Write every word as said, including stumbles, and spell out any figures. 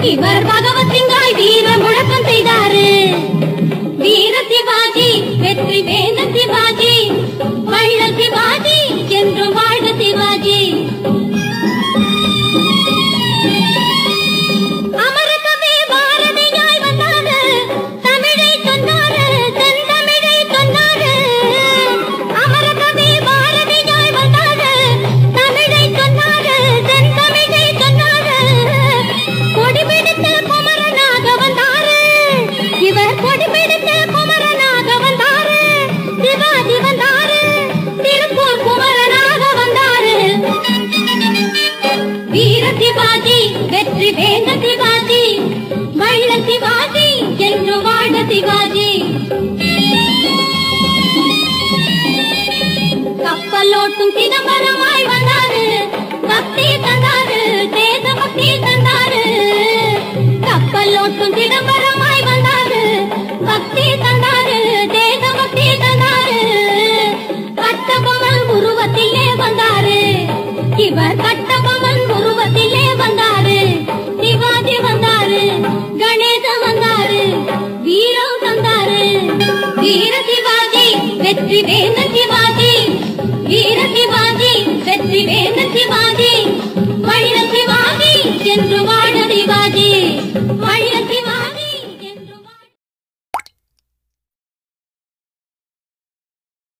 இவர் பகவத் சிங்காய் வீர முழக்கம் செய்தாரு. வீர சிவாஜி வெற்றி வேந்த சிவாஜி வள்ள சிவாஜி என்றும் வாழ்க சிவாஜி. அமரகவி பாரதியாய் வந்தாரு, தமிழை சொன்னாரு, செந்தமிழை சொன்னாரு. அமரகவி பாரதியாய் வந்தாரு, தமிழை சொன்னாரு, செந்தமிழை சொன்னாரு. கொடிபிடித்து குமரனாக வந்தாரு, இவர் கொடிபிடித்து குமரனாக வந்தாரு. சிவாஜி வந்தாரு, திருப்பூர் குமரனாக வந்தாரு. வீர சிவாஜி வெற்றி வேந்த சிவாஜி வள்ள சிவாஜி என்று வாழ்க சிவாஜி. கப்பலோட்டும் சிதம்பரமாய் வந்தாரு, பக்தி தந்தாரு, தேச பக்தி தந்தாரு. கப்பலோட்டும் சிதம்பரமாய் வந்தாரு, பக்தி தந்தாரு, தேச பக்தி தந்தாரு. கட்டபொம்மன் உருவத்திலே வந்தாரு, இவர் கட்டபொம்மன் உருவத்திலே வந்தாரு. சிவாஜி வந்தாரு, கணேசன் வந்தாரு, வீரம் தந்தாரு. வீர சிவாஜி வெற்றி வேந்த சிவாஜி, வீர சிவாஜி வெற்றி வேந்த சிவாஜி வள்ள சிவாஜி என்று